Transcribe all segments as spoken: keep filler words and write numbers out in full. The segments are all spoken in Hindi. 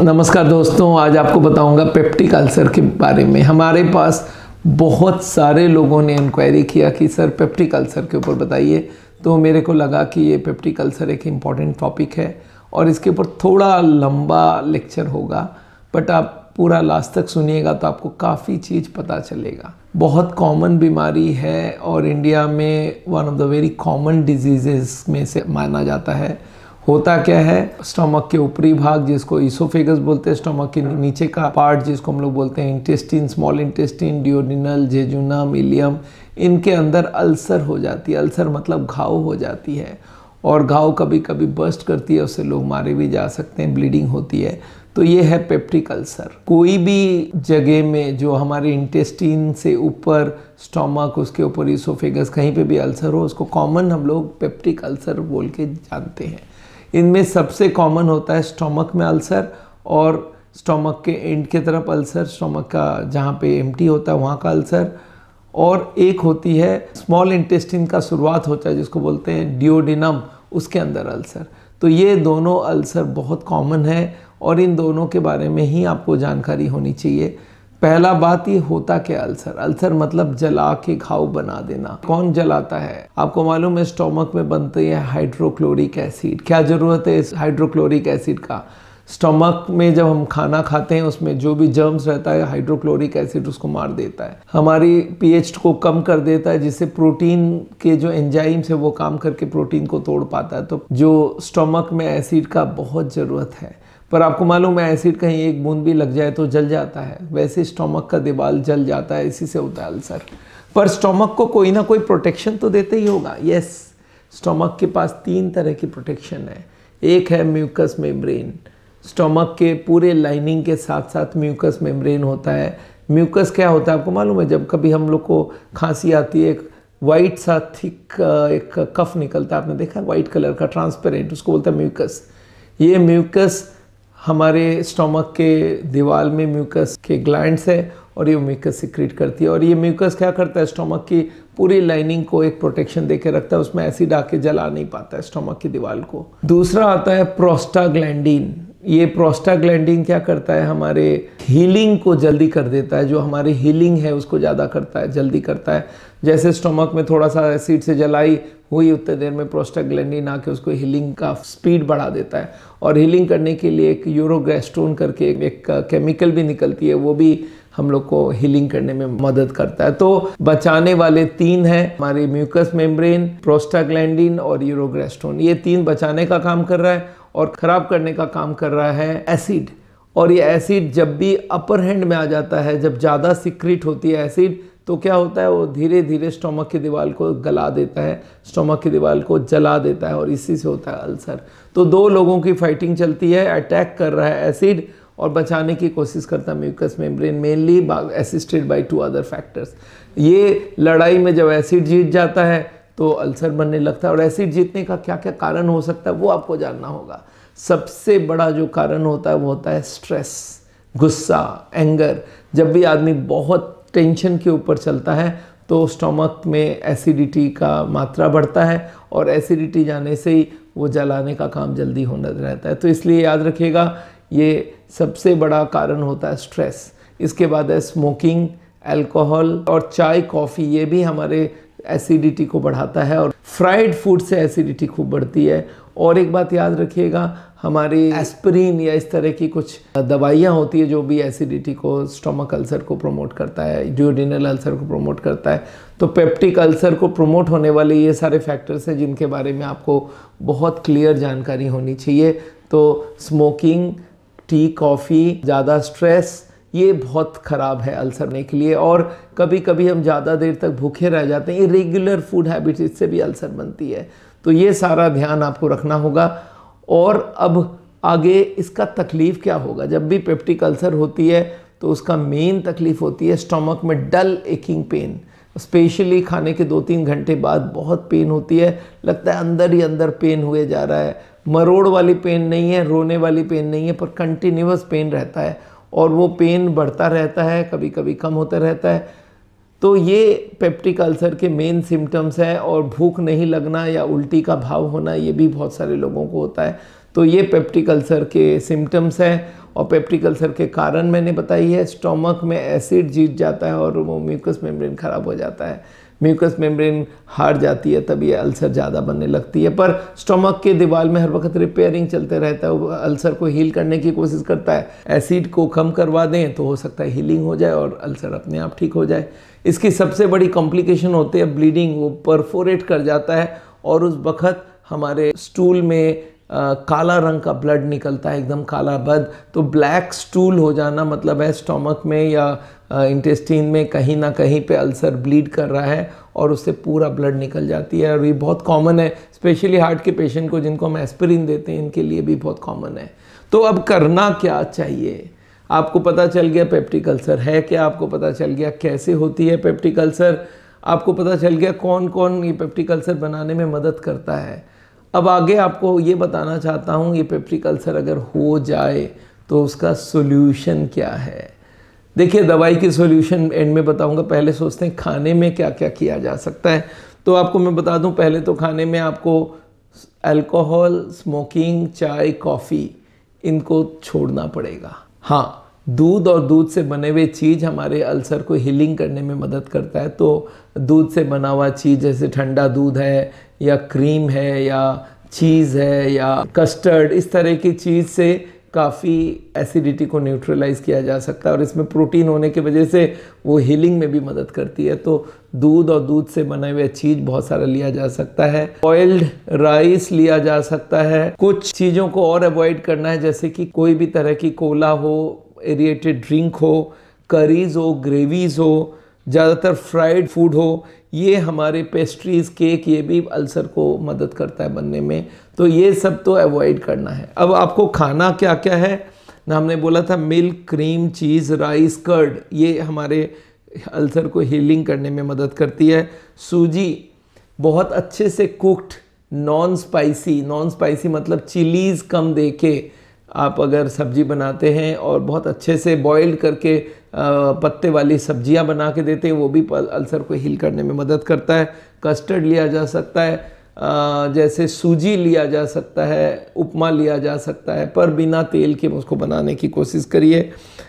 नमस्कार दोस्तों, आज आपको बताऊंगा पेप्टिक अल्सर के बारे में। हमारे पास बहुत सारे लोगों ने इंक्वायरी किया कि सर पेप्टिक अल्सर के ऊपर बताइए, तो मेरे को लगा कि ये पेप्टिक अल्सर एक इम्पॉर्टेंट टॉपिक है और इसके ऊपर थोड़ा लंबा लेक्चर होगा, बट आप पूरा लास्ट तक सुनिएगा तो आपको काफ़ी चीज़ पता चलेगा। बहुत कॉमन बीमारी है और इंडिया में one of the very common disease में से माना जाता है। होता क्या है, स्टमक के ऊपरी भाग जिसको ईसोफेगस बोलते हैं, स्टमक के नीचे का पार्ट जिसको हम लोग बोलते हैं intestine, small intestine, duodenal, jejunum, ileum, इनके अंदर अल्सर हो जाती है। अल्सर मतलब घाव हो जाती है और घाव कभी कभी बर्स्ट करती है, उससे लोग मारे भी जा सकते हैं, ब्लीडिंग होती है। तो ये है पेप्टिक अल्सर। कोई भी जगह में जो हमारे इंटेस्टिन से ऊपर स्टमक, उसके ऊपर ईसोफेगस, कहीं पे भी अल्सर हो, उसको कॉमन हम लोग पेप्टिक अल्सर बोल के जानते हैं। इनमें सबसे कॉमन होता है स्टमक में अल्सर और स्टमक के एंड के तरफ अल्सर, स्टमक का जहाँ पे एम्प्टी होता है वहाँ का अल्सर, और एक होती है स्मॉल इंटेस्टिन का शुरुआत होता है जिसको बोलते हैं डियोडिनम, उसके अंदर अल्सर। तो ये दोनों अल्सर बहुत कॉमन है और इन दोनों के बारे में ही आपको जानकारी होनी चाहिए। पहला बात, ये होता क्या अल्सर? अल्सर मतलब जला के घाव बना देना। कौन जलाता है? आपको मालूम है स्टोमक में बनती है हाइड्रोक्लोरिक एसिड। क्या ज़रूरत है इस हाइड्रोक्लोरिक एसिड का? स्टोमक में जब हम खाना खाते हैं उसमें जो भी जर्म्स रहता है, हाइड्रोक्लोरिक एसिड उसको मार देता है, हमारी पीएच को कम कर देता है, जिससे प्रोटीन के जो एंजाइम्स है वो काम करके प्रोटीन को तोड़ पाता है। तो जो स्टोमक में एसिड का बहुत ज़रूरत है, पर आपको मालूम है एसिड कहीं एक बूंद भी लग जाए तो जल जाता है, वैसे स्टोमक का दीवार जल जाता है, इसी से होता है अल्सर। पर स्टोमक को कोई ना कोई प्रोटेक्शन तो देते ही होगा। यस, स्टोमक के पास तीन तरह की प्रोटेक्शन है। एक है म्यूकस मेम्ब्रेन। स्टोमक के पूरे लाइनिंग के साथ साथ म्यूकस मेम्ब्रेन होता है। म्यूकस क्या होता है आपको मालूम है? जब कभी हम लोग को खांसी आती है, एक वाइट सा थिक एक कफ निकलता है, आपने देखा है वाइट कलर का, ट्रांसपेरेंट, उसको बोलता है म्यूकस। ये म्यूकस हमारे स्टोमक के दीवार में म्यूकस के ग्लैंड्स है और ये म्यूकस सिक्रीट करती है। और ये म्यूकस क्या करता है, स्टोमक की पूरी लाइनिंग को एक प्रोटेक्शन देके रखता है, उसमें एसिड आके जला नहीं पाता है स्टोमक की दीवार को। दूसरा आता है प्रोस्टाग्लैंडिन। ये प्रोस्टाग्लैंडिन क्या करता है, हमारे हीलिंग को जल्दी कर देता है, जो हमारी हीलिंग है उसको ज़्यादा करता है, जल्दी करता है। जैसे स्टोमक में थोड़ा सा एसिड से जलाई हुई, उतने देर में प्रोस्टाग्लैंडिन आके उसको हीलिंग का स्पीड बढ़ा देता है। और हीलिंग करने के लिए एक यूरोगैस्ट्रोन करके एक केमिकल भी निकलती है, वो भी हम लोग को हीलिंग करने में मदद करता है। तो बचाने वाले तीन हैं हमारे, म्यूकस मेम्ब्रेन, प्रोस्टाग्लैंडिन और यूरोगैस्ट्रोन। ये तीन बचाने का काम कर रहा है और ख़राब करने का काम कर रहा है एसिड। और ये एसिड जब भी अपर हैंड में आ जाता है, जब ज़्यादा सिक्रीट होती है एसिड, तो क्या होता है, वो धीरे धीरे स्टोमक की दीवार को गला देता है, स्टोमक की दीवार को जला देता है और इसी से होता है अल्सर। तो दो लोगों की फाइटिंग चलती है, अटैक कर रहा है एसिड और बचाने की कोशिश करता है mucus membrane, mainly assisted by two other factors. ये लड़ाई में जब एसिड जीत जाता है तो अल्सर बनने लगता है। और एसिड जीतने का क्या क्या कारण हो सकता है वो आपको जानना होगा। सबसे बड़ा जो कारण होता है वो होता है स्ट्रेस, गुस्सा, एंगर। जब भी आदमी बहुत टेंशन के ऊपर चलता है तो स्टोमक में एसिडिटी का मात्रा बढ़ता है और एसिडिटी जाने से ही वो जलाने का काम जल्दी होना रहता है। तो इसलिए याद रखिएगा, ये सबसे बड़ा कारण होता है स्ट्रेस। इसके बाद है स्मोकिंग, अल्कोहल और चाय, कॉफ़ी, ये भी हमारे एसिडिटी को बढ़ाता है। और फ्राइड फूड से एसिडिटी खूब बढ़ती है। और एक बात याद रखिएगा, हमारी एस्पिरिन या इस तरह की कुछ दवाइयाँ होती है जो भी एसिडिटी को, स्टोमक अल्सर को प्रमोट करता है, डियोडिनल अल्सर को प्रमोट करता है। तो पेप्टिक अल्सर को प्रमोट होने वाले ये सारे फैक्टर्स हैं जिनके बारे में आपको बहुत क्लियर जानकारी होनी चाहिए। तो स्मोकिंग, टी, कॉफ़ी, ज़्यादा स्ट्रेस, ये बहुत ख़राब है अल्सर ने के लिए। और कभी कभी हम ज़्यादा देर तक भूखे रह जाते हैं, इरेगुलर फूड हैबिट्स, इससे भी अल्सर बनती है। तो ये सारा ध्यान आपको रखना होगा। और अब आगे इसका तकलीफ़ क्या होगा? जब भी पेप्टिक अल्सर होती है तो उसका मेन तकलीफ़ होती है स्टोमक में डल एकिंग पेन। स्पेशली खाने के दो तीन घंटे बाद बहुत पेन होती है, लगता है अंदर ही अंदर पेन हुए जा रहा है। मरोड़ वाली पेन नहीं है, रोने वाली पेन नहीं है, पर कंटिन्यूअस पेन रहता है और वो पेन बढ़ता रहता है, कभी कभी कम होता रहता है। तो ये पेप्टिक अल्सर के मेन सिम्टम्स हैं। और भूख नहीं लगना या उल्टी का भाव होना, ये भी बहुत सारे लोगों को होता है। तो ये पेप्टिक अल्सर के सिम्टम्स हैं। और पेप्टिक अल्सर के कारण मैंने बताई है, स्टोमक में एसिड जीत जाता है और वो म्यूकस मेम्ब्रेन ख़राब हो जाता है, म्यूकस मेम्ब्रेन हार जाती है, तब ये अल्सर ज़्यादा बनने लगती है। पर स्टोमक के दीवार में हर वक्त रिपेयरिंग चलते रहता है, वो अल्सर को हील करने की कोशिश करता है। एसिड को कम करवा दें तो हो सकता है हीलिंग हो जाए और अल्सर अपने आप ठीक हो जाए। इसकी सबसे बड़ी कॉम्प्लिकेशन होती है ब्लीडिंग, वो परफोरेट कर जाता है और उस वक्त हमारे स्टूल में आ, काला रंग का ब्लड निकलता है, एकदम काला बद। तो ब्लैक स्टूल हो जाना मतलब है स्टोमक में या इंटेस्टाइन में कहीं ना कहीं पे अल्सर ब्लीड कर रहा है और उससे पूरा ब्लड निकल जाती है। और ये बहुत कॉमन है, स्पेशली हार्ट के पेशेंट को जिनको हम एस्पिरिन देते हैं, इनके लिए भी बहुत कॉमन है। तो अब करना क्या चाहिए? आपको पता चल गया पेप्टिक अल्सर है क्या, आपको पता चल गया कैसे होती है पेप्टिक अल्सर, आपको पता चल गया कौन कौन ये पेप्टिक अल्सर बनाने में मदद करता है। अब आगे आपको ये बताना चाहता हूँ, ये पेप्टिक अल्सर अगर हो जाए तो उसका सोल्यूशन क्या है। देखिए, दवाई की सोल्यूशन एंड में बताऊँगा, पहले सोचते हैं खाने में क्या क्या किया जा सकता है। तो आपको मैं बता दूँ, पहले तो खाने में आपको अल्कोहल, स्मोकिंग, चाय, कॉफ़ी, इनको छोड़ना पड़ेगा। हाँ, दूध और दूध से बने हुए चीज़ हमारे अल्सर को हीलिंग करने में मदद करता है। तो दूध से बना हुआ चीज़ जैसे ठंडा दूध है या क्रीम है या चीज़ है या कस्टर्ड, इस तरह की चीज़ से काफ़ी एसिडिटी को न्यूट्रलाइज किया जा सकता है और इसमें प्रोटीन होने की वजह से वो हीलिंग में भी मदद करती है। तो दूध और दूध से बने हुए चीज़ बहुत सारा लिया जा सकता है। बॉइल्ड राइस लिया जा सकता है। कुछ चीज़ों को और अवॉइड करना है, जैसे कि कोई भी तरह की कोला हो, एरिएटेड ड्रिंक हो, करीज़ हो, ग्रेवीज़ हो, ज़्यादातर फ्राइड फूड हो, ये हमारे पेस्ट्रीज़, केक, ये भी अल्सर को मदद करता है बनने में। तो ये सब तो अवॉइड करना है। अब आपको खाना क्या क्या है ना, हमने बोला था milk, cream, cheese, rice, curd, ये हमारे अल्सर को हीलिंग करने में मदद करती है। सूजी बहुत अच्छे से cooked, non spicy, non spicy मतलब चिलीज़ कम दे के आप अगर सब्जी बनाते हैं और बहुत अच्छे से बॉइल्ड करके पत्ते वाली सब्जियां बना के देते हैं, वो भी अल्सर को हील करने में मदद करता है। कस्टर्ड लिया जा सकता है, जैसे सूजी लिया जा सकता है, उपमा लिया जा सकता है, पर बिना तेल के उसको बनाने की कोशिश करिए।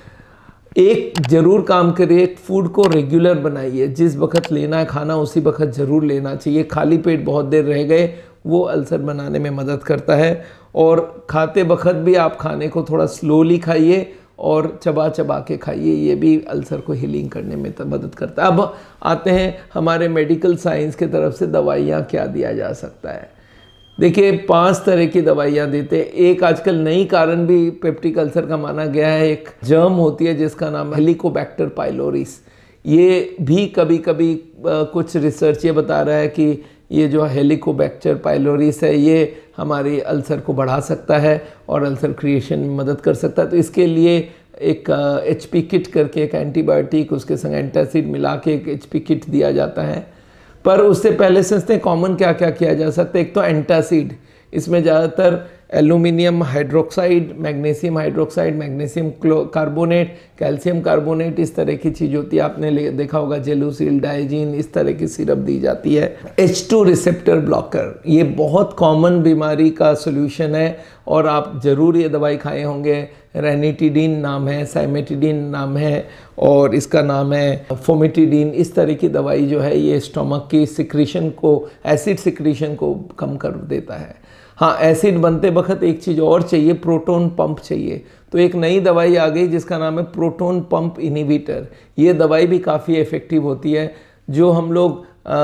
एक ज़रूर काम करिए, फूड को रेगुलर बनाइए, जिस वक्त लेना है खाना उसी वक्त ज़रूर लेना चाहिए। खाली पेट बहुत देर रह गए, वो अल्सर बनाने में मदद करता है। और खाते वक्त भी आप खाने को थोड़ा स्लोली खाइए और चबा चबा के खाइए, ये भी अल्सर को हीलिंग करने में मदद करता है। अब आते हैं हमारे मेडिकल साइंस की तरफ से दवाइयाँ क्या दिया जा सकता है। देखिए, पांच तरह की दवाइयाँ देते हैं। एक आजकल नई कारण भी पेप्टिक अल्सर का माना गया है, एक जर्म होती है जिसका नाम हेलिकोबैक्टर पाइलोरिस। ये भी कभी कभी कुछ रिसर्च ये बता रहा है कि ये जो हेलिकोबैक्टर पाइलोरिस है ये हमारी अल्सर को बढ़ा सकता है और अल्सर क्रिएशन में मदद कर सकता है। तो इसके लिए एक एच पी किट करके एक एंटीबायोटिक, उसके संग एंटासिड मिला के एक एच पी किट दिया जाता है। पर उससे पहले समझते हैं कॉमन क्या क्या किया जा सकता है। एक तो एंटासिड, इसमें ज़्यादातर aluminium hydroxide, magnesium hydroxide, magnesium carbonate, calcium carbonate, इस तरह की चीज़ होती है। आपने देखा होगा जेलूसिल, डाइजीन, इस तरह की सिरप दी जाती है। एच टू रिसेप्टर ब्लॉकर, ये बहुत कॉमन बीमारी का सोल्यूशन है और आप ज़रूर ये दवाई खाए होंगे। रेनिटिडीन नाम है, साइमेटिडीन नाम है और इसका नाम है फोमिटिडीन। इस तरह की दवाई जो है ये स्टोमक की सिक्रीशन को, एसिड सिक्रीशन को कम कर देता है। हाँ, एसिड बनते वक्त एक चीज़ और चाहिए, प्रोटोन पंप चाहिए। तो एक नई दवाई आ गई जिसका नाम है प्रोटोन पंप इनहिबिटर। ये दवाई भी काफ़ी इफ़ेक्टिव होती है। जो हम लोग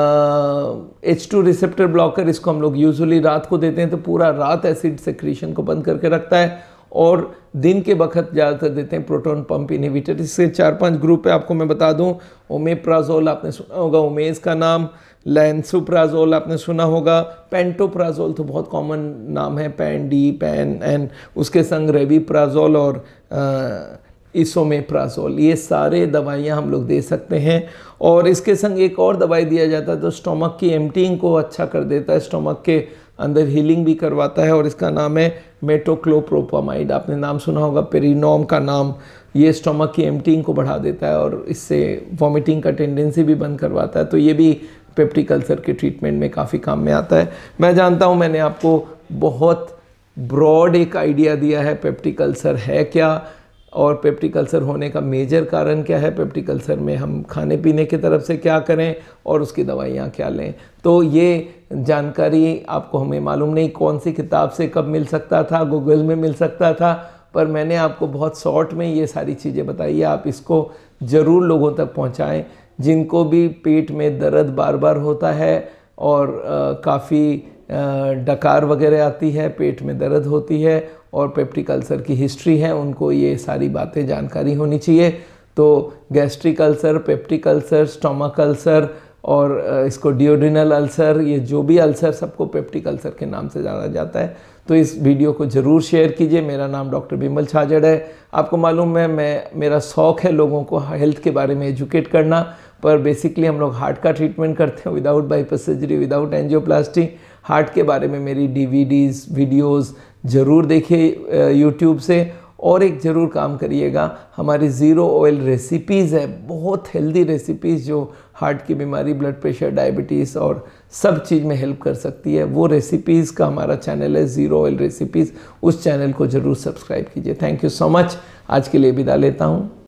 एच टू रिसेप्टर ब्लॉकर, इसको हम लोग यूजुअली रात को देते हैं, तो पूरा रात एसिड सिक्रीशन को बंद करके रखता है। और दिन के वक्त ज़्यादातर देते हैं प्रोटोन पंप इनहिबिटर। इससे चार पांच ग्रुप है, आपको मैं बता दूं। ओमेप्राजोल आपने सुना होगा, ओमेज का नाम, लैंसोप्राजोल आपने सुना होगा, पेंटोप्राजोल तो बहुत कॉमन नाम है, पैन डी, पैन एन, उसके संग रेविप्राजोल और इसोमेप्राजोल, ये सारे दवाइयाँ हम लोग दे सकते हैं। और इसके संग एक और दवाई दिया जाता है तो स्टोमक की एम्प्टिंग को अच्छा कर देता है, स्टोमक के अंदर हीलिंग भी करवाता है और इसका नाम है मेटोक्लोप्रोपामाइड। आपने नाम सुना होगा, पेरिनोम का नाम। ये स्टोमक की एम्प्टिंग को बढ़ा देता है और इससे वॉमिटिंग का टेंडेंसी भी बंद करवाता है। तो ये भी पेप्टिक अल्सर के ट्रीटमेंट में काफ़ी काम में आता है। मैं जानता हूँ मैंने आपको बहुत ब्रॉड एक आइडिया दिया है पेप्टिक अल्सर है क्या, और पेप्टिक अल्सर होने का मेजर कारण क्या है, पेप्टिक अल्सर में हम खाने पीने की तरफ से क्या करें और उसकी दवाइयाँ क्या लें। तो ये जानकारी आपको हमें मालूम नहीं कौन सी किताब से कब मिल सकता था, गूगल में मिल सकता था, पर मैंने आपको बहुत शॉर्ट में ये सारी चीज़ें बताई है। आप इसको ज़रूर लोगों तक पहुँचाएँ जिनको भी पेट में दर्द बार बार होता है और काफ़ी डकार वगैरह आती है, पेट में दर्द होती है और पेप्टिक अल्सर की हिस्ट्री है, उनको ये सारी बातें जानकारी होनी चाहिए। तो gastric ulcer, peptic ulcer, stomach ulcer और इसको डियोड्रिनल अल्सर, ये जो भी अल्सर सबको पेप्टिक अल्सर के नाम से जाना जाता है। तो इस वीडियो को ज़रूर शेयर कीजिए। मेरा नाम डॉक्टर बिमल छाजर है। आपको मालूम है मैं मेरा शौक़ है लोगों को हेल्थ के बारे में एजुकेट करना, पर बेसिकली हम लोग हार्ट का ट्रीटमेंट करते हैं without bypass surgery, without angioplasty. Heart के बारे में मेरी डीवीडीज़ वीडियोस ज़रूर देखिए यूट्यूब से। और एक ज़रूर काम करिएगा, हमारी ज़ीरो ऑयल रेसिपीज़ है, बहुत हेल्दी रेसिपीज़ जो हार्ट की बीमारी, ब्लड प्रेशर, डायबिटीज़ और सब चीज़ में हेल्प कर सकती है। वो रेसिपीज़ का हमारा चैनल है ज़ीरो ऑयल रेसिपीज़, उस चैनल को ज़रूर सब्सक्राइब कीजिए। Thank you so much. आज के लिए विदा लेता हूँ।